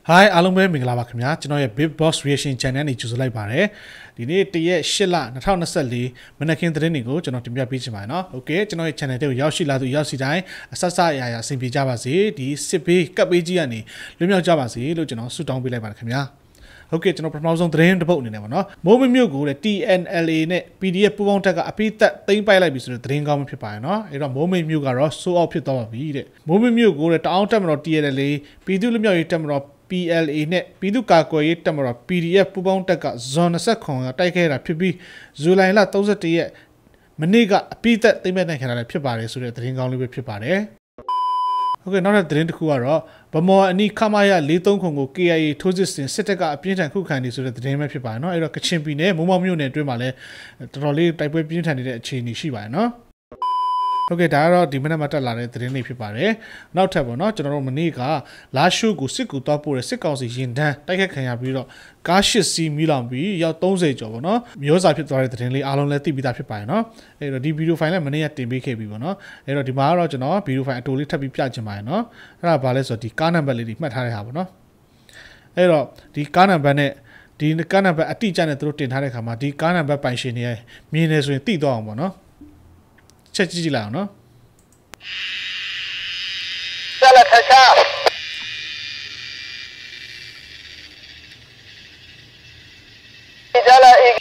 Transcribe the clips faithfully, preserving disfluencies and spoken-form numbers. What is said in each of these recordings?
Hi အားလုံးပဲမင်္ဂလာပါခင်ဗျာကျွန်တော်ရဲ့ Big Boss Reaction Channel နဲ့ကြိုဆိုလိုက်ပါတယ်ဒီနေ့တရက်၈လ၂၀၂၄မနက်ခင်းသတင်းတွေကိုကျွန်တော်တင်ပြပေးချင်ပါတယ်နော် Okay ကျွန်တော်ရဲ့ channel တွေကိုရောက်ရှိလာသူရောက်စီတိုင်းအဆက်ဆက်အရာရာအဆင်ပြေကြပါစေဒီစစ်ဘေးကပ်ပေးကြီးကနေလွတ်မြောက်ကြပါစေလို့ကျွန်တော်ဆုတောင်းပေးလိုက်ပါတယ်ခင်ဗျာဟုတ်ကဲ့ကျွန်တော်ပထမဆုံးသတင်းတစ်ပုဒ်အနေနဲ့ပါနော်မိုးမမြို့ကိုလည်း T N L A နဲ့ P D F ပူးပေါင်းတပ်ကအပိသက်သိမ်းပိုက်လိုက်ပြီဆိုတဲ့သတင်းကောင်းဖြစ်ပါတယ်နော်အဲ့တော့မိုးမမြို့ကတော့ဆိုးအောက်ဖြစ်သွားပါပြီတဲ့မိုးမမြို့ကိုလည်းတအောင်တက်မတော် T N L A ပြည်သူ့လွတ်မြောက်ရေးတပ်မတော် P L A နဲ့ပြည်သူ့ကာကွယ်ရေးတပ်မတော် P D F ပူးပေါင်းတပ်က Zone ၂၇ကတိုက်ခဲ့တာဖြစ်ပြီးဇူလိုင်လ၃၁ရက်မနေ့ကအပိသက်သိမ်းပိုက်နိုင်ခဲ့တာလည်းဖြစ်ပါတယ်ဆိုတဲ့သတင်းကောင်းလေးပဲဖြစ်ပါတယ်ဟုတ်ကဲ့နောက်တဲ့သတင်းတစ်ခုကတော့ဗမော်အနီးခမာရ၄၃ခုကို K I A ထိုးစစ်ဆင်စစ်တပ်ကအပြင်းထန်ခုခံနေဆိုတဲ့သတင်းပဲဖြစ်ပါတယ်เนาะအဲ့တော့ကချင်ပြည်နယ်မိုးမောက်မြို့နယ်အတွင်းမှာလည်းတော်တော်လေးတိုက်ပွဲပြင်းထန်နေတဲ့အခြေအနေရှိပါတယ်เนาะဟုတ်ကဲ့ဒါကတော့ဒီမနက်မှာတက်လာတဲ့သတင်းလေးဖြစ်ပါတယ်နောက်ထပ်ပေါ့နော်ကျွန်တော်တို့မနေ့ကလာရှိုးကိုစစ်ကူတောက်ပို့တဲ့စစ်ကောင်စီရင်တန်းတိုက်ခတ်ခံရပြီးတော့ကားရှစ်စီးမိလောင်ပြီးရောက်၃၀ကျော်ပေါ့နော်မျိုးစာဖြစ်သွားတဲ့သတင်းလေးအားလုံးလည်းသိပြီးသားဖြစ်ပါတယ်နော်အဲ့တော့ဒီဗီဒီယိုဖိုင်လည်းမနေ့ကတင်ပေးခဲ့ပြီပေါ့နော်အဲ့တော့ဒီမှာကတော့ကျွန်တော်ဗီဒီယိုဖိုင်အတူလေးထပ်ပြီးပြချင်ပါတယ်နော်အဲ့ဒါဘာလဲဆိုတော့ဒီကားနံပါတ်လေးတွေမှတ်ထားတဲ့ဟာပေါ့နော်အဲ့တော့ဒီကားနံပါတ်နဲ့ဒီကားနံပါတ်အတိအကျနဲ့သူတို့တင်ထားတဲ့ခါမှာဒီကားနံပါတ်ပိုင်ရှင်တွေမြင်နေဆိုရင်သိတော့အောင်ပေါ့နော်ချက်ကြည့်ကြည့်လိုက်အောင်နော်再来开枪！你再来一个。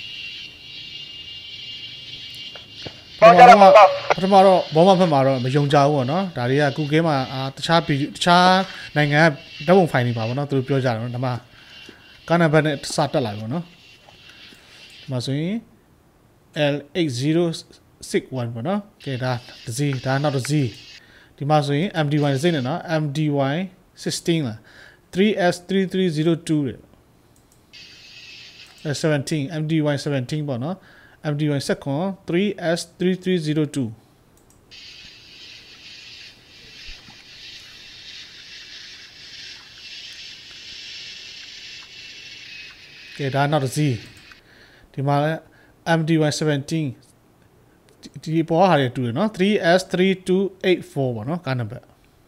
ပထမတော့ပထမတော့ဘောမဖက်မှာတော့မယုံကြဘူးပေါ့နော်ဒါတွေက Google မှာအာတခြားတခြားနိုင်ငံဓာတ်ပုံဖိုင်နေပါပေါ့နော်သူတို့ပြောကြတယ်နော်ဒါမှကာနံပါတ်နဲ့စတက်လာပြီပေါ့နော်ဒီမှာဆိုရင် L eight zero six one ပေါ့နော်ကဲဒါတစ်စီဒါနောက်တစ်စီဒီမှာဆိုရင် M D Y စိတ်နဲ့နော် M D Y sixteen လားthree S three three zero two တဲ့အဲseventeen M D Y seventeen ပေါ့နော် M D Y second three S three three zero two ကဲဒါနောက်တစ်စီဒီမှာလည်း M D Y seventeenဒီပေါ်ဟာရတူတယ်နော်three S three two eight fourပေါ့နော်ကားနံပါတ်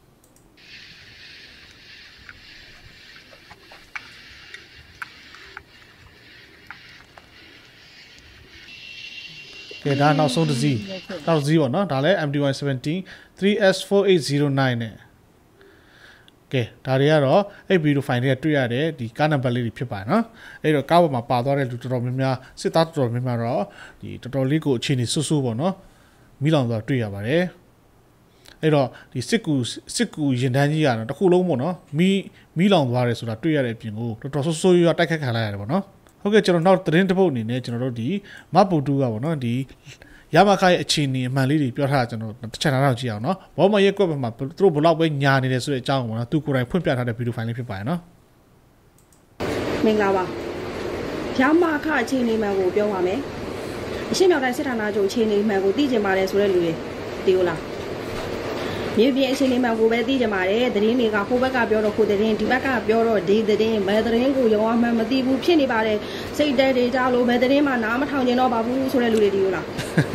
ကဲဒါနောက်ဆုံးတစ်စီးနောက်တစ်စီးပေါ့နော်ဒါလည်း M D Y seventeen three S four eight zero nine နဲ့ကဲဒါတွေကတော့အဲ့ဗီဒီယိုဖိုင်တွေကတွေ့ရတဲ့ဒီကားနံပါတ်လေးတွေဖြစ်ပါတယ်နော်အဲ့တော့ကားပေါ်မှာပါသွားတဲ့လူတော်တော်များများစစ်သားတော်တော်များများတော့ဒီတော်တော်လေးကိုအခြေအနေဆူဆူပေါ့နော်မိလောင်သွားတွေ့ရပါတယ်အဲ့တော့ဒီစစ်ကူစစ်ကူရင်တန်းကြီးကတော့တစ်ခုလုံးပေါ့နော်မိမိလောင်သွားတယ်ဆိုတာတွေ့ရတဲ့အပြင်ကိုတော်တော်ဆိုးဆိုးရွားတိုက်ခတ်ခံလိုက်ရတယ်ပေါ့နော်ဟုတ်ကဲ့ကျွန်တော်နောက်သတင်းတစ်ပုဒ်အနေနဲ့ကျွန်တော်တို့ဒီမပူတူကပေါ့နော်ဒီရမခရဲ့အခြေအနေအမှန်လေးတွေပြောထားတာကျွန်တော်တစ်ချက်တော့ကြည့်အောင်နော်ဘောမရဲ့ကွက်မှာသူတို့ဘလောက်ပဲညာနေတယ်ဆိုတဲ့အကြောင်းပေါ့နော်သူကိုယ်တိုင်ဖွင့်ပြထားတဲ့ဗီဒီယိုဖိုင်လေးဖြစ်ပါတယ်နော်မင်္ဂလာပါရမခအခြေအနေမှန်ကိုပြောပါမယ်အရှင်းမြောက်တိုင်းစစ်ဌာနချုပ်အခြေအနေမှန်ကိုသိကြပါတယ်ဆိုတဲ့လူတွေသိဦးလားမြေပြင်အခြေအနေမှန်ကိုပဲသိကြပါတယ်သတင်းတွေကဟိုဘက်ကပြောတော့ခိုးသတင်းဒီဘက်ကပြောတော့ဒီသတင်းဘယ်သတင်းကိုရောအမှန်မသိဘူးဖြစ်နေပါတယ်စိတ်တဲတွေကြလို့ဘယ်သတင်းမှနားမထောင်ကျင်တော့ပါဘူးဆိုတဲ့လူတွေသိဦးလား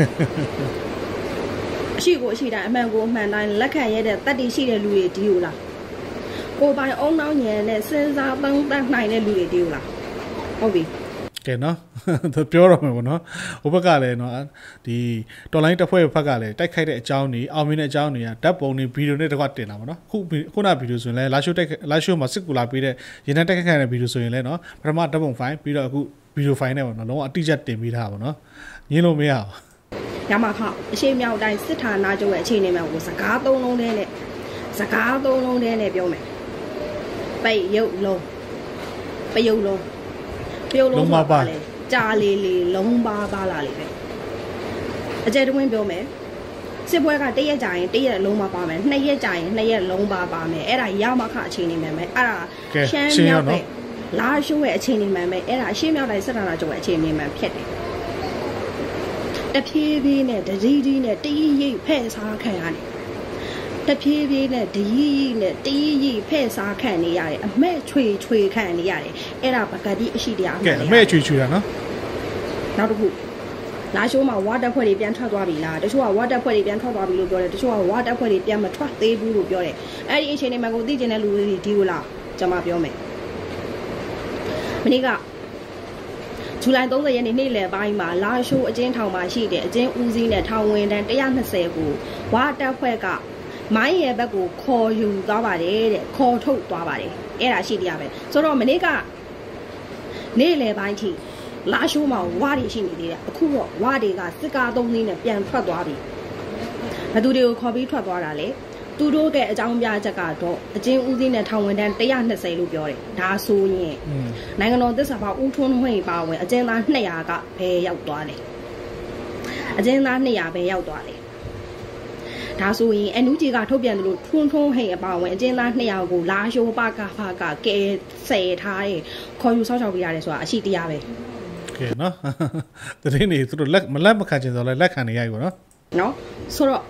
အရှိကိုအရှိတိုင်းအမှန်ကိုအမှန်တိုင်းလက်ခံရတဲ့တတ်တည်ရှိတဲ့လူတွေသိဦးလားကိုပိုင်အုံနောက်ညံနဲ့စဉ်းစားသုံးသပ်နိုင်တဲ့လူတွေသိဦးလားဟုတ်ပြီကဲနော်သူပြောရမှာပေါ့နော်ဟိုဘက်ကလည်းနော်ဒီတော်လိုင်းတစ်ဖွဲ့ဘက်ကလည်းတိုက်ခိုက်တဲ့အကြောင်းတွေအောင်မြင်တဲ့အကြောင်းတွေကဓာတ်ပုံတွေဗီဒီယိုနဲ့တကွတင်လာပါတော့ခုခုနဗီဒီယိုဆိုရင်လည်းလာရှိုးတိုက်လာရှိုးမှာစစ်ကူလာပေးတဲ့ရင်းနှီးတိုက်ခိုက်တဲ့ဗီဒီယိုဆိုရင်လည်းနော်ပထမဓာတ်ပုံဖိုင်ပြီးတော့အခုဗီဒီယိုဖိုင်နဲ့ပေါ့နော်လုံးဝအတိအကျတင်ပေးထားပါတော့ညင်းလို့မရအောင်ရမခအရှိမြောက်တိုင်းစစ်ဌာနချုပ်ရဲ့အခြေအနေမှကိုစကားသုံးလုံးနဲ့စကားသုံးလုံးနဲ့ပြောမယ်ပိတ်ရုပ်လုံးပယုတ်လုံးပြုတ်လုံးပါလေကြာလေးလေးလုံးပါပါလာလေပဲအကျယ်တဝင်းပြောမယ်စစ်ပွဲကတရက်ကြာရင်တရက်လုံးပါပါမယ်နှစ်ရက်ကြာရင်နှစ်ရက်လုံးပါပါမယ်အဲ့ဒါရမခအခြေအနေမှန်ပဲအဲ့ဒါရှမ်းမြောက်တဲ့လာရှိုးရဲ့အခြေအနေမှန်ပဲအဲ့ဒါရှမ်းမြောက်တိုင်းစစ်ဌာနချုပ်ရဲ့အခြေအနေမှန်ဖြစ်တယ်တဖြည်းဖြည်းနဲ့တကြီးကြီးနဲ့တီးရိပ်ဖဲ့စားခံရတယ်တဖြည်းဖြည်းနဲ့ဒရီးနဲ့တီးရီဖဲ့စားခံနေရတယ်အမဲ့ချွေချွေခံနေရတယ်အဲ့ဒါပကတိအရှိတရားကဲအမဲ့ချွေချွေတာနော်နောက်တစ်ခုလာရှိုးမှာဝါတက်ဖွဲ့တွေပြန်ထွက်သွားပြီလားတချို့ကဝါတက်ဖွဲ့တွေပြန်ထွက်သွားပြီလို့ပြောတယ်တချို့ကဝါတက်ဖွဲ့တွေပြန်မထွက်သေးဘူးလို့ပြောတယ်အဲ့ဒီအချိန်တွေမှာကိုသိကျင်တဲ့လူတွေဒီလိုလားကျွန်မပြောမယ်မနေ့ကဇူလိုင်သုံးဆယ်ရက်နေ့နေ့လယ်ပိုင်းမှာလာရှိုးအကျဉ်းထောင်မှာရှိတဲ့အကျဉ်းဦးစီးနဲ့ထောင်ဝင်တန်းone twentyကိုဝါတပ်ဖွဲ့ကမိုင်းရဲဘက်ကိုခေါ်ယူသွားပါတယ်တဲ့ခေါ်ထုတ်သွားပါတယ်အဲ့ဒါရှိတရားပဲဆိုတော့မနေ့ကနေ့လယ်ပိုင်းထိလာရှိုးမှာဝါတွေရှိနေသေးတယ်အခုတော့ဝါတွေကစစ်ကားသုံးစီးနဲ့ပြန်ထွက်သွားပြီဘယ်သူတွေကိုခေါ်ပြီးထွက်သွားတာလဲသူတို့ကအကြောင်းပြချက်ကတော့အကျဉ်းဦးစီးနဲ့ထောင်ဝင်တန်းone twentyလို့ပြောတယ်ဒါဆိုရင်နိုင်ငံတော်သစ္စာဖောက်ဦးထွန်းဝင်းပါဝင်အကျဉ်းသားtwo hundredကဘယ်ရောက်သွားလဲအကျဉ်းသားtwo hundredဘယ်ရောက်သွားလဲဒါဆိုရင် N U G ကထုတ်ပြန်တယ်လို့ထွန်းထွန်းဟိတ်အပါဝင်အကျဉ်းသားtwo hundredကိုလာရှိုးပကဖကကဲဆယ်ထားတယ်ခေါ်ယူဆောက်ရှောက်ပြရတယ်ဆိုတာအရှိတရားပဲကဲနော်တရင်နေသူတို့လက်မလက်မခံချင်ဆိုလဲလက်ခံနေရပြီပေါ့နော်နော်ဆိုတော့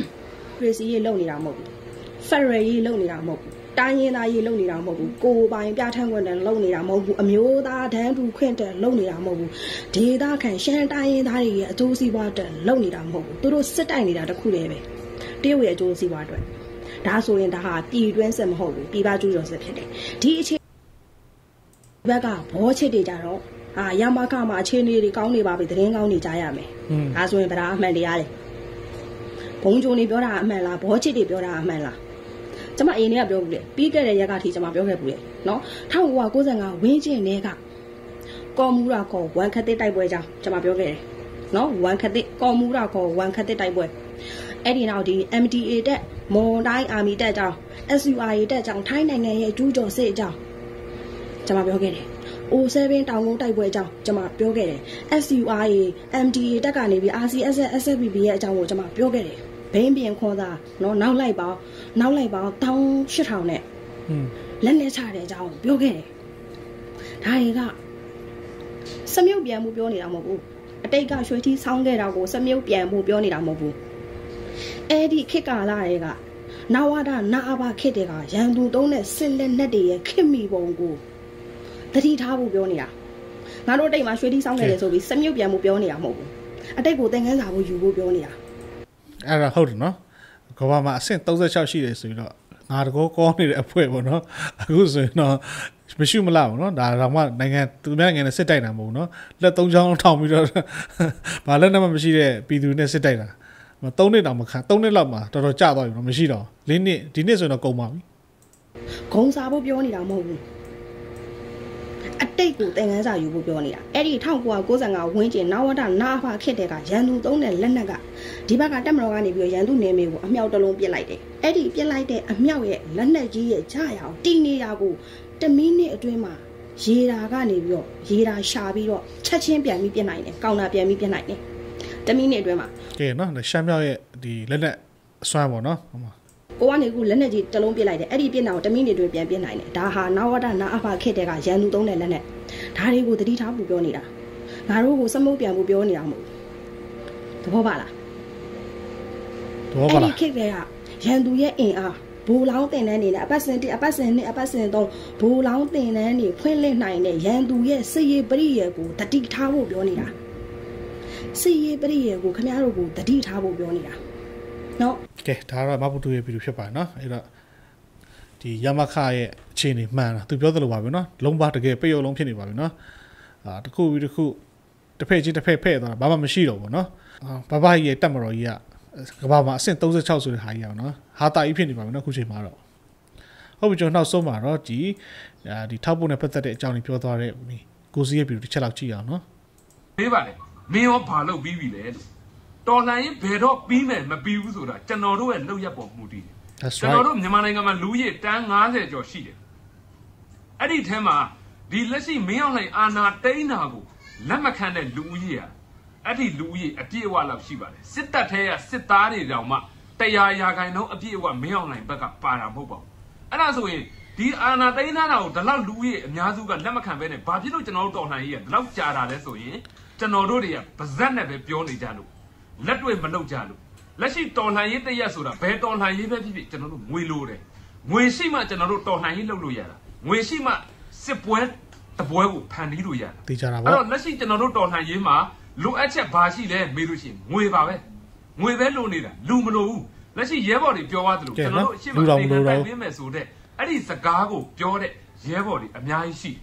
Crazy ရေးလုံနေတာမဟုတ်ဘူး Federal ရေးလုံနေတာမဟုတ်ဘူးတိုင်းရင်းသားရေးလုံနေတာမဟုတ်ဘူးကိုပိုင်ပြဋ္ဌာန်းခွင့်တန်လုံနေတာမဟုတ်ဘူးအမျိုးသားတန်းတူခွင့်တန်လုံနေတာမဟုတ်ဘူးဒေသခံရှမ်းတိုင်းရင်းသားတွေရဲ့အကျိုးစီးပွားတန်လုံနေတာမဟုတ်ဘူးသူတို့စစ်တိုက်နေတာတခုတည်းပဲတရုတ်ရဲ့အကျိုးစီးပွားအတွက်ဒါဆိုရင်ဒါဟာပြည်တွင်းစစ်မဟုတ်ဘူးပြည်ပကျူးကျော်စစ်ဖြစ်တယ်ဒီအခြေဘက်ကဘောချစ်တွေကြတော့အာရမခမှာအခြေအနေတွေကောင်းနေပါပြီသတင်းကောင်းနေကြရမယ်ဒါဆိုရင်ဗလားအမှန်တရားလေဘုံကျုံနေပြောတာအမှန်လားဘောချစ်တွေပြောတာအမှန်လားကျမအရင်ကပြောဘူးလေပြီးခဲ့တဲ့ရက်ကထိကျမပြောခဲ့ဘူးလေနော်one thousand nine hundred ninety-fiveဝင်းကျင်တွေကကော်မူရာကောဝန်ခတ်တဲ့တိုက်ပွဲကြောင့်ကျမပြောခဲ့တယ်နော်ဝန်ခတ်တဲ့ကော်မူရာကောဝန်ခတ်တဲ့တိုက်ပွဲအဲ့ဒီနောက်ဒီ M D A တက်မွန်တိုင်းအာမီတက်ကြောင့် S U R A တက်ကြောင့်ထိုင်းနိုင်ငံရဲ့ကျူးကျော်စစ်အကြောင်းကျမပြောခဲ့တယ်O seven တောင်ကုန်းတိုက်ပွဲအကြောင်းကျမပြောခဲ့တယ် S U R A M D A တက်ကနေပြီး R C S S F P P ရဲ့အကြောင်းကိုကျမပြောခဲ့တယ်ဘင်းပြင်ခေါ်တာနော်နောက်လိုက်ပေါင်းနောက်လိုက်ပေါင်းone thousand eight hundredနဲ့လက်လက်ချတဲ့အကြောင်းပြောခဲ့တယ်ဒါတွေကစမြုပ်ပြန်မှုပြောနေတာမဟုတ်ဘူးအတိတ်ကရွှေထီးဆောင်းခဲ့တာကိုစမြုပ်ပြန်မှုပြောနေတာမဟုတ်ဘူးအဲ့ဒီခေတ်ကာလတွေကနဝဒနာအဘခေတ်တွေကရန်သူသုံးတဲ့စစ်လက်နက်တွေရဲ့ခေတ်မီပုံကိုတတိထားဖို့ပြောနေတာငါတို့အတိတ်မှာရွှေထီးဆောင်းခဲ့တယ်ဆိုပြီးစမြုပ်ပြန်မှုပြောနေတာမဟုတ်ဘူးအတိတ်ကိုသင်ခန်းစာဖို့ယူဖို့ပြောနေတာအဲ့ဒါဟုတ်တယ်နော်ကဘာမှာအဆင့်thirty-sixရှိတယ်ဆိုပြီးတော့ငါတကောကောနေတဲ့အဖွဲပေါ့နော်အခုဆိုရင်တော့မရှိမလားပေါ့နော်ဒါတော့မှနိုင်ငံသူများနိုင်ငံနဲ့စစ်တိုက်တာမဟုတ်ဘူးနော်လက်သုံးချောင်းထောင်ပြီးတော့ဘာလက်နဲ့မှမရှိတဲ့ပြည်သူနဲ့စစ်တိုက်တာသုံးနှစ်တောင်မခံသုံးနှစ်လောက်မှာတော်တော်ကြာသွားပြီနော်မရှိတော့လေးနှစ်ဒီနှစ်ဆိုရင်တော့ကုန်ပါပြီဂုံစားဖို့ပြောနေတာမဟုတ်ဘူးအတိတ်ကိုသင်ခန်းစာယူဖို့ပြောနေတာအဲ့ဒီone thousand nine hundred ninety-fiveဝင်းကျင်နဝဒနာဖခစ်တဲ့ကရန်သူသုံးတဲ့လက်နက်ကဒီဘက်ကတက်မတော်ကနေပြီးရန်သူနေမေကိုအမြောက်တလုံးပစ်လိုက်တယ်အဲ့ဒီပစ်လိုက်တဲ့အမြောက်ရဲ့လက်နက်ကြီးရဲ့ကြာရအောင်တီနေရကိုတမိနစ်အတွင်းမှာရေတာကနေပြီးတော့ရေတာရှာပြီးတော့ချက်ချင်းပြန်ပြီးပြစ်နိုင်တယ်ကောင်တာပြန်ပြီးပြစ်နိုင်တယ်တမိနစ်အတွင်းမှာကဲနော်ရှမ်းမြောက်ရဲ့ဒီလက်နက်အစွမ်းပေါ့နော်ဟုတ်မှာကိုကနေကူလက်နက်ကြီးတလုံးပစ်လိုက်တယ်အဲ့ဒီပစ်နာကိုတမိနစ်တွင်ပြန်ပစ်နိုင်တယ်ဒါဟာနဝဒနာအဖခစ်တဲ့ကရန်သူသုံးတဲ့လက်နက်ဒါတွေကိုတတိထားဖို့ပြောနေတာငါတို့ကိုစမုတ်ပြန်ဖို့ပြောနေတာမဟုတ်ဘူးသဘောပါလားသဘောပါလားအဲ့ဒီခစ်တဲ့ကရန်သူရဲ့အင်အားဘူလောင်းတင်တန်းနေနဲ့အပတ်စဉ်တစ်အပတ်စဉ်နှစ်အပတ်စဉ်သုံးဘူလောင်းတင်တန်းနေဖွင့်လှစ်နိုင်တဲ့ရန်သူရဲ့စစ်ရေးပရိယေကိုတတိထားဖို့ပြောနေတာစစ်ရေးပရိယေကိုခင်ဗျားတို့ကိုတတိထားဖို့ပြောနေတာနော်ကဲဒါတော့မဘုတူရဲ့ဗီဒီယိုဖြစ်ပါတယ်နော်အဲ့တော့ဒီယမခရဲ့အခြေအနေမှန်တာသူပြောသလိုပါပဲနော်လုံးပါတကယ်ပိတ်ရုံလုံးဖြစ်နေပါပြီနော်အာတခုပြီးတခုတစ်ဖက်ချင်းတစ်ဖက်ဖဲ့သွားတာဘာမှမရှိတော့ဘူးနော်အာဘဘကြီးရဲ့တက်မတော်ကြီးကကဘာမှာအဆင့်thirty-sixဆိုတဲ့ဟာကြီးအောင်နော်ဟာတာကြီးဖြစ်နေပါပြီနော်ခုချိန်မှာတော့ဟုတ်ပြီကျွန်တော်နောက်ဆုံးမှာတော့ဒီဒီထောက်ဖို့နဲ့ပတ်သက်တဲ့အကြောင်းကြီးပြောသွားတဲ့ကိုစီရဲ့ဗီဒီယိုတစ်ချက်လောက်ကြည့်အောင်နော်ပေးပါလေမင်းရောဘာလုပ်ပြီးပြီလဲတော်လှန်ရေးဘယ်တော့ပြီးမယ်မပြီးဘူးဆိုတာကျွန်တော်တို့ရဲ့လုပ်ရက်ပေါ်မူတည်တယ်ကျွန်တော်တို့မြန်မာနိုင်ငံမှာလူကြီးတန်းfiftyကျော်ရှိတယ်အဲ့ဒီထဲမှာဒီလက်ရှိမင်းအောင်လှိုင်အာဏာတိန်းတာကိုလက်မခံတဲ့လူဦးရေอ่ะအဲ့ဒီလူဦးရေအပြည့်အဝလောက်ရှိပါတယ်စစ်တပ်ထဲကစစ်သားတွေတောင်မှone hundredရာခိုင်နှုန်းအပြည့်အဝမင်းအောင်လှိုင်ဘက်ကပါတာမဟုတ်ပါဘူးအဲ့ဒါဆိုရင်ဒီအာဏာတိန်းတာကိုဒီလောက်လူဦးရေအများစုကလက်မခံဘဲနဲ့ဘာဖြစ်လို့ကျွန်တော်တို့တော်လှန်ရေးကဒီလောက်ကြာတာလဲဆိုရင်ကျွန်တော်တို့တွေကပါဇက်နဲ့ပဲပြောနေကြလို့လက်တွေ့မလုပ်ကြလို့လက်ရှိတော်လှန်ရေးတရက်ဆိုတာဘယ်တော်လှန်ရေးပဲဖြစ်ဖြစ်ကျွန်တော်တို့ငွေလိုတယ်ငွေရှိမှကျွန်တော်တို့တော်လှန်ရေးလုပ်လို့ရတာငွေရှိမှစစ်ပွဲတပွဲကိုဖန်တီးလို့ရတာသိကြတာပေါ့အဲ့တော့လက်ရှိကျွန်တော်တို့တော်လှန်ရေးမှာလိုအပ်ချက်ဘာရှိလဲမေးလို့ရှိရင်ငွေပါပဲငွေပဲလိုနေတာလူမလိုဘူးလက်ရှိရဲဘော်တွေပြောသွားသလိုကျွန်တော်တို့အရှိမတိုင်တိုင်ပေးမယ်ဆိုတဲ့အဲ့ဒီစကားကိုပြောတဲ့ရဲဘော်တွေအများကြီးရှိ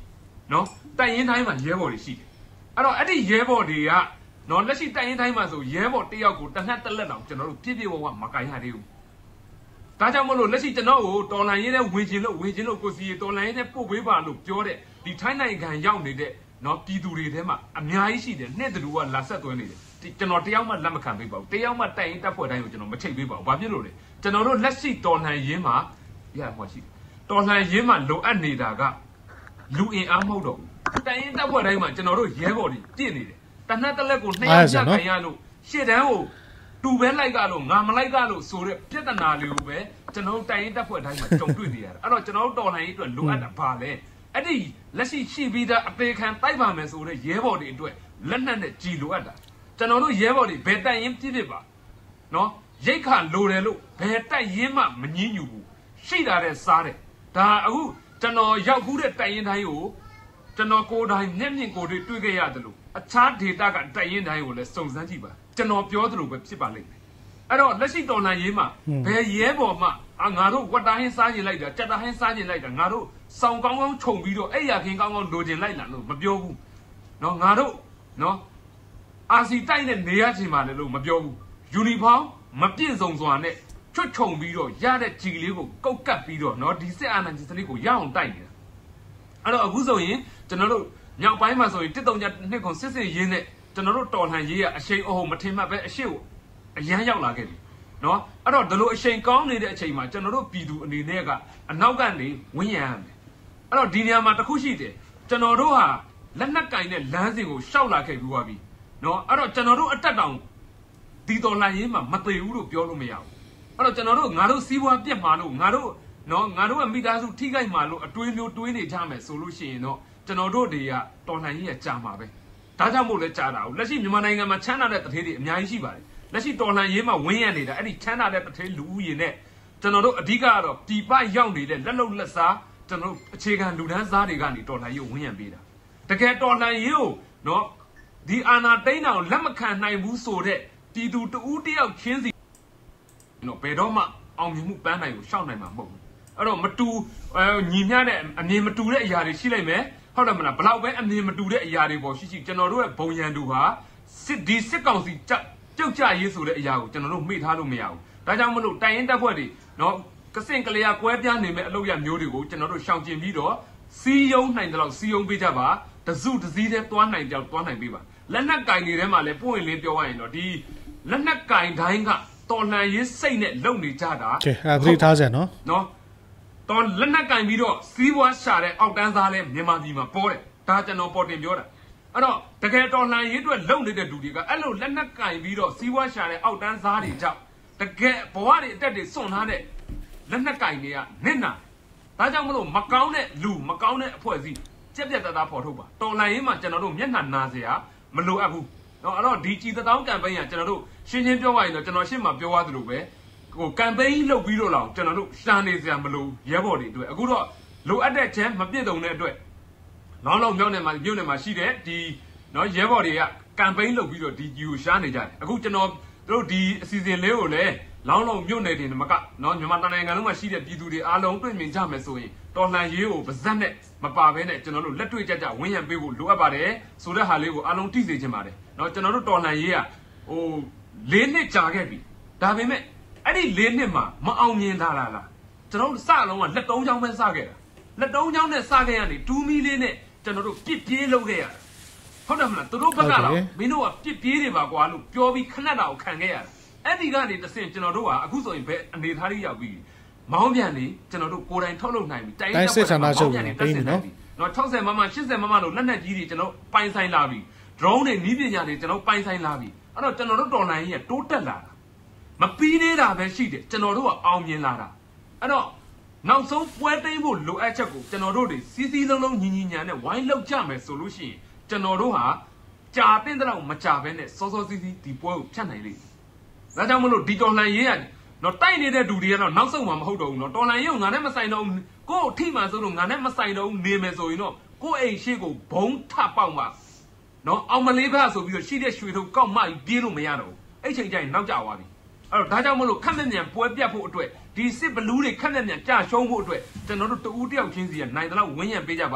နော်တိုင်ရင်တိုင်းမှာရဲဘော်တွေရှိတယ်အဲ့တော့အဲ့ဒီရဲဘော်တွေကနော်လက်ရှိတိုင်ရင်တိုင်းမှာဆိုရဲဘော်တယောက်ကိုတနက်တက်လက်အောင်ကျွန်တော်တို့ပြည့်ပြည့်ဝဝမကင်ရသေးဘူးဒါကြောင့်မလို့လက်ရှိကျွန်တော်ကိုတော်လန်ရေးနဲ့ဝင်ခြင်းလို့ဝင်ခြင်းလို့ကိုစီတော်လန်ရေးနဲ့ပို့ပေးပါလို့ပြောတဲ့ဒီထိုင်းနိုင်ငံရောက်နေတဲ့နော်ပြည်သူတွေထဲမှာအများကြီးရှိတယ်နှစ်တူကလာဆက်သွင်းနေတယ်ကျွန်တော်တယောက်မှလက်မခံပေးပါဘူးတယောက်မှတိုင်ရင်တက်ဖွဲ့တိုင်းကိုကျွန်တော်မချိတ်ပေးပါဘူးဘာဖြစ်လို့လဲကျွန်တော်တို့လက်ရှိတော်လှန်ရေးမှာရဟောရှိတော်လှန်ရေးမှာလိုအပ်နေတာကလူအင်အားမဟုတ်တော့ဘူးတိုင်ရင်တက်ဖွဲ့တိုင်းမှာကျွန်တော်တို့ရဲဘော်တွေပြည့်နေတယ်တနက်တလက်ကိုနှစ်ယောက်ချခံရလို့ရှေ့တန်းကိုတူပဲလိုက်ကြလို့ငါမလိုက်ကြလို့ဆိုတဲ့ပြဿနာတွေကိုပဲကျွန်တော်တို့တိုင်ရင်တက်ဖွဲ့တိုင်းမှာကြုံတွေ့နေရတယ်အဲ့တော့ကျွန်တော်တို့တော်လှန်ရေးအတွက်လိုအပ်တာဘာလဲအဲ့ဒီလက်ရှိရှိပြီးသားအပေခံတိုက်ပါမယ်ဆိုတဲ့ရဲဘော်တွေအတွက်လက်နက်နဲ့ကြည်လိုအပ်တာကျွန်တော်တို့ရဲဘော်တွေဘယ်တိုက်ရင်ပြည့်ပြည့်ပါနော်ရိတ်ခါလိုတယ်လို့ဘယ်တိုက်ရင်မှမငြင်းညူဘူးရှိတာတဲ့စားတယ်ဒါအခုကျွန်တော်ရောက်ခုတဲ့တိုက်ရင်တိုင်းကိုကျွန်တော်ကိုယ်တိုင်မျက်မြင်ကိုယ်တွေတွေ့ခဲ့ရတယ်လို့အခြား data ကတိုက်ရင်တိုင်းကိုလည်းစုံစမ်းကြည့်ပါကျွန်တော်ပြောသလိုပဲဖြစ်ပါလိမ့်မယ်အဲ့တော့လက်ရှိတော်လှန်ရေးမှာဘယ်ရဲဘော်မှအာငါတို့ဝတ်တိုင်းစားကျင်လိုက်တာကြက်တိုင်းစားကျင်လိုက်တာငါတို့စောင်းကောင်းကောင်းခြုံပြီးတော့အဲ့ရခင်ကောင်းကောင်းလိုချင်လိုက်လာလို့မပြောဘူးနော်ငါတို့နော်အာစီတိုက်နဲ့နေရချင်ပါလေလို့မပြောဘူးယူနီဖောင်းမပြည့်စုံစွာနဲ့ချွတ်ခြုံပြီးတော့ရတဲ့ကြည်လေးကိုကုတ်ကပ်ပြီးတော့နော်ဒီစစ်အာဏာရှင်စနစ်ကိုရအောင်တိုက်နေတာအဲ့တော့အခုဆိုရင်ကျွန်တော်တို့မြောက်ပိုင်းမှာဆိုရင်တစ်တုံညနှစ်ခုစစ်စစ်ရင်းနဲ့ကျွန်တော်တို့တော်လှန်ရေးကအရှိန်အဟုန်မထင်မှတ်ပဲအရှိကိုအရန်ရောက်လာခဲ့ပြီနော်အဲ့တော့ဒီလိုအရှိန်ကောင်းနေတဲ့အချိန်မှာကျွန်တော်တို့ပြည်သူအနေနဲ့ကအနောက်ကနေဝင်းရံရမယ်အဲ့တော့ဒီနေရာမှာတစ်ခုရှိတယ်ကျွန်တော်တို့ဟာလက်နက်ကင်တဲ့လမ်းစဉ်ကိုရှောက်လာခဲ့ပြီးသွားပြီနော်အဲ့တော့ကျွန်တော်တို့အတက်တောင်ဒီတော်လှန်ရေးမှာမသေးဘူးလို့ပြောလို့မရဘူးအဲ့တော့ကျွန်တော်တို့ငါတို့စီးပွားပြက်မှာလို့ငါတို့နော်ငါတို့ကမိသားစုထိခိုက်မှာလို့အတွေးမျိုးတွေးနေကြမယ်ဆိုလို့ရှိရင်တော့ကျွန်တော်တို့တွေကတော်လှန်ရေးကကြာမှာပဲဒါကြောင့်မို့လဲကြာတာဟုတ်လက်ရှိမြန်မာနိုင်ငံမှာချမ်းသာတဲ့တထေးတွေအများကြီးရှိပါတယ်လက်ရှိတော်လှန်ရေးမှာဝင်းရံနေတာအဲ့ဒီချမ်းသာတဲ့တထေးလူဦးရေနဲ့ကျွန်တော်တို့အဓိကကတော့ပြည်ပရောက်နေတဲ့လက်လုံလက်စားကျွန်တော်တို့အခြေခံလူဒန်းစားတွေကနေတော်လှန်ရေးကိုဝင်းရံပေးတာတကယ်တော်လှန်ရေးကိုနော်ဒီအာဏာသိမ်းတာကိုလက်မခံနိုင်ဘူးဆိုတဲ့ပြည်သူတဦးတယောက်ချင်းစီနော်ဘယ်တော့မှအောင်မြင်မှုပန်းနိုင်ကိုရှောက်နိုင်မှာမဟုတ်ဘူးအဲ့တော့မတူညီမျှတဲ့အမြင်မတူတဲ့အရာတွေရှိလိုက်မယ်ဟုတ်တယ်မလားဘလောက်ပဲအမြင်မတူတဲ့အရာတွေပေါ့ရှိရှိကျွန်တော်တို့ရဲ့ဘုံရန်သူဟာစစ်ဒီစစ်ကောင်စီကြောက်ကြောက်ကြရေးဆိုတဲ့အရာကိုကျွန်တော်တို့မေ့ထားလို့မရဘူးဒါကြောင့်မလို့တိုင်ရင်တက်ဖွဲ့တွေနော်ကစင်ကလေးကကွဲပြားနေမဲ့အလုပ်ရမျိုးတွေကိုကျွန်တော်တို့ရှောင်ကျင်ပြီးတော့စီယုံနိုင်တဲ့လောက်စီယုံပေးကြပါတစုတစည်းတဲ့တွားနိုင်ကြောက်တွားနိုင်ပေးပါလက်နက်ကင်တွေထဲမှာလည်းပွင့်လင်းပြောရရင်တော့ဒီလက်နက်ကင်တိုင်းကတော်လှန်ရေးစိတ်နဲ့လုံနေကြတာကဲအဲ့ဒါသတိထားစရာနော်နော်တော်လက်နက်ကင်ပြီးတော့စီးပွားရှာတဲ့အောက်တန်းသားလဲမြန်မာပြည်မှာပေါ်တယ်ဒါကျွန်တော်ပေါ်တင်ပြောတာအဲ့တော့တကယ်တော်လှန်ရေးအတွက်လုံနေတဲ့လူတွေကအဲ့လိုလက်နက်ကင်ပြီးတော့စီးပွားရှာတဲ့အောက်တန်းသားတွေကြောင့်တကယ်ဘဝတွေအတက်တွေစွန့်ထားတဲ့လက်နက်ကင်တွေကနစ်နာဒါကြောင့်မလို့မကောင်းတဲ့လူမကောင်းတဲ့အဖွဲ့အစည်းကြက်ပြက်တသားပေါ်ထုတ်ပါတော်လှန်ရေးမှာကျွန်တော်တို့မျက်နှာနာစရာမလိုအပ်ဘူးနော်အဲ့တော့ဒီကြည်တသောင်းကမ်ပိန်းကကျွန်တော်တို့ရှင်းရှင်းပြောရရင်တော့ကျွန်တော်ရှင်းမှာပြောရသလိုပဲဟိုကမ်ပိန်းလုပ်ပြီးတော့လောက်ကျွန်တော်တို့ရှာနေစရာမလိုရဲဘော်တွေအတွက်အခုတော့လိုအပ်တဲ့ချမ်းမပြည့်စုံတဲ့အတွက်လောင်းလုံးမြောက်နေမှာပြုတ်နေမှာရှိတဲ့ဒီနော်ရဲဘော်တွေကကမ်ပိန်းလုပ်ပြီးတော့ဒီကြီးကိုရှာနေကြတယ်အခုကျွန်တော်တို့ဒီအစီအစဉ်လေးကိုလည်းလောင်းလုံးမြို့နယ်တွေမကနော်မြန်မာနိုင်ငံလုံးမှာရှိတဲ့ပြည်သူတွေအားလုံးတွေ့မြင်ကြမယ်ဆိုရင်တော်လှန်ရေးကိုပါဇက်နဲ့မပါဘဲနဲ့ကျွန်တော်တို့လက်တွေ့ကြကြဝင်းရံပေးဖို့လိုအပ်ပါတယ်ဆိုတဲ့ဟာလေးကိုအားလုံးသိစေချင်ပါတယ်နော်ကျွန်တော်တို့တော်လှန်ရေးကဟိုလေးနှစ်ကြာခဲ့ပြီဒါပေမဲ့အဲ့ဒီလေးနှစ်မှာမအောင်မြင်တာလားလားကျွန်တော်တို့စလုံးကလက်တုံးချောင်းပဲစခဲ့တာလက်တုံးချောင်းနဲ့စခဲ့ရနေတူမီလေးနဲ့ကျွန်တော်တို့ပြစ်ပြေးလုပ်ခဲ့ရတာဟုတ်တယ်မလားသူတို့ဘက်ကတော့မင်းတို့ကပြစ်ပြေးနေပါကွာလို့ပြောပြီးခဏတာကိုခံခဲ့ရတာအဲ့ဒီကနေတစ်ဆင့်ကျွန်တော်တို့ကအခုဆိုရင်ဘယ်အနေထားလေးရောက်ပြီးမောင်းပြန်နေကျွန်တော်တို့ကိုယ်တိုင်ထုတ်လုပ်နိုင်ပြီတိုင်းစစ်ဌာနချုပ်ပြန်ပြီးနော်နော်၆၀မမ၈၀မမလို့လက်နက်ကြီးတွေကျွန်တော်ပိုင်ဆိုင်လာပြီ drone တွေနီးပညာတွေကျွန်တော်ပိုင်ဆိုင်လာပြီအဲ့တော့ကျွန်တော်တို့တော်လှန်ရေးကတိုးတက်လာတာမပြီးသေးတာပဲရှိတယ်ကျွန်တော်တို့ကအောင်မြင်လာတာအဲ့တော့နောက်ဆုံးပွဲသိမ်းဖို့လိုအပ်ချက်ကိုကျွန်တော်တို့တွေစီးစီးလုံးလုံးညီညီညာနဲ့ဝိုင်းလောက်ကြမယ်ဆိုလို့ရှိရင်ကျွန်တော်တို့ဟာကြာတဲ့တော့မကြာဘဲနဲ့စောစောစီးစီးဒီပွဲကိုဖြတ်နိုင်လိမ့်မယ်ဒါကြောင့်မလို့ဒီတော်လှန်ရေးကတော့တိုက်နေတဲ့လူတွေကတော့နောက်ဆုံးမှမဟုတ်တော့ဘူးနော်တော်လှန်ရေးကိုငါနဲ့မဆိုင်တော့ဘူးကို့အထိမှဆိုလို့ငါနဲ့မဆိုင်တော့ဘူးနေမယ်ဆိုရင်တော့ကို့အိမ်ရှိကိုဘုံထပေါက်မှာနော်အောင်မလေးဖက်ဆိုပြီးတော့ရှိတဲ့ရွှေထုတ်ကောက်မှပြေးလို့မရတော့ဘူးအဲ့ချိန်ကျရင်နောက်ကျသွားပြီအဲ့တော့ဒါကြောင့်မလို့ခက်မဲ့မြန်ပွဲပြတ်ဖို့အတွက်ဒီစစ်ဘလူးတွေခက်မဲ့မြန်ကြာရှုံးဖို့အတွက်ကျွန်တော်တို့တူဦးတယောက်ချင်းစီကနိုင်တဲ့လောက်ဝင်းရံပေးကြပါ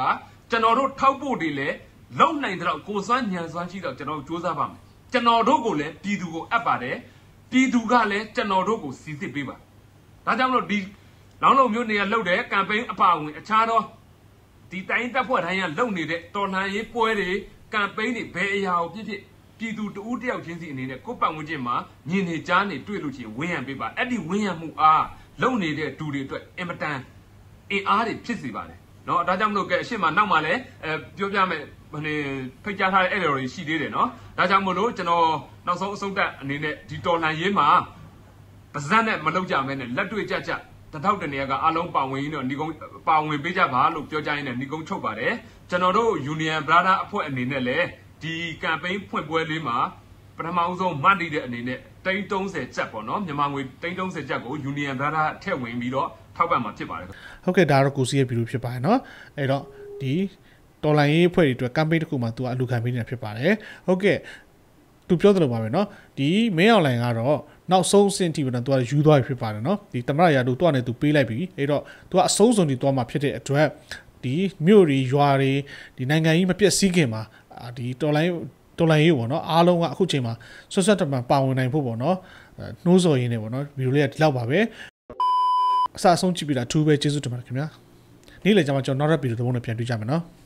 ကျွန်တော်တို့ထောက်ဖို့တွေလည်းလုံနိုင်တော့ကိုစွမ်းညံစွမ်းရှိတော့ကျွန်တော်တို့စူးစမ်းပါမယ်ကျွန်တော်တို့ကိုလည်းပြည်သူကိုအပ်ပါတယ်ပြည်သူကလည်းကျွန်တော်တို့ကိုစီစစ်ပေးပါဒါကြောင့်မလို့ဒီလောင်းလုံးမျိုးနေရလှုပ်တဲ့ကမ်ပိန်းအပါအဝင်အခြားသောဒီတိုင်းတပ်ဖွဲ့တိုင်းကလှုပ်နေတဲ့တော်လှန်ရေးပွဲတွေကမ်ပိန်းတွေဘယ်အရာကိုဖြစ်ဖြစ်ပြည်သူတဦးတယောက်ချင်းစီအနေနဲ့ကိုပတ်ဝန်းကျင်မှာညင်နေကြားနေတွေ့လို့ချင်းဝင်းရံပေးပါအဲ့ဒီဝင်းရံမှုအားလုံနေတဲ့ဒူတွေအတွက်အင်မတန်အင်အားတွေဖြစ်စေပါတယ်နော်ဒါကြောင့်မလို့ကဲအရှိမနောက်မှလည်းအဲပြောပြမယ်ဟိုဖိတ်ကြားထားတဲ့အဲ့လိုတွေရှိသေးတယ်နော်ဒါကြောင့်မလို့ကျွန်တော်နောက်ဆုံးအဆုံးသက်အနေနဲ့ဒီတော်လှန်ရေးမှာပါဇက်နဲ့မလုပ်ကြမဲနဲ့လက်တွေ့ကြကြတထောက်တနေရာကအလုံးပါဝင်ရင်းတော့ညီကုန်းပါဝင်ပေးကြပါလို့ပြောကြရင်းနဲ့ညီကုန်းချုပ်ပါတယ်ကျွန်တော်တို့ Union Brother အဖွဲ့အနေနဲ့လည်းဒီကမ်ပိန်းဖွင့်ပွဲလေးမှာပထမအဆုံးမှတ်တည်တဲ့အနေနဲ့တိန်းသုံးဆယ်ကျပ်ပေါ့နော်မြန်မာငွေတိန်းသုံးဆယ်ကျပ်ကို Union Brother ထည့်ဝင်ပြီးတော့ထောက်ပံ့မှာဖြစ်ပါတယ်ဟုတ်ကဲ့ဒါတော့ကိုစီရဲ့ဗီဒီယိုဖြစ်ပါတယ်နော်အဲ့တော့ဒီတော်လိုင်းရေးအဖွဲ့တွေအတွက်ကမ်ပိန်းတစ်ခုမှာသူကအလူခံပေးနေတာဖြစ်ပါတယ်ဟုတ်ကဲ့သူပြောသလိုပါပဲနော်ဒီမင်းအောင်လိုင်ကတော့နောက်ဆုံးအဆင့်ထိပဲနော်သူကယူသွားပြီဖြစ်ပါတယ်နော်ဒီသမရရာတို့သူကနေသူပေးလိုက်ပြီအဲ့တော့သူကအဆုံးစုံထိသွားမှာဖြစ်တဲ့အတွက်ဒီမြို့တွေရွာတွေဒီနိုင်ငံကြီးမပြည့်စည်ခင်မှာဒီတော်လိုင်းတော်လိုင်းရေးပေါ့နော်အားလုံးကအခုချိန်မှာဆွတ်ဆွတ်တမန်ပါဝင်နိုင်ဖို့ပေါ့နော်နှိုးဆော်ရင်းနေပေါ့နော်ဗီဒီယိုလေးကဒီလောက်ပါပဲအစအဆုံးကြည့်ပြတာအထူးပဲကျေးဇူးတင်ပါတယ်ခင်ဗျာနေ့လည်ကျမှကျွန်တော်နောက်တဲ့ဗီဒီယိုတစ်ပုဒ်နဲ့ပြန်တွေ့ကြမယ်နော်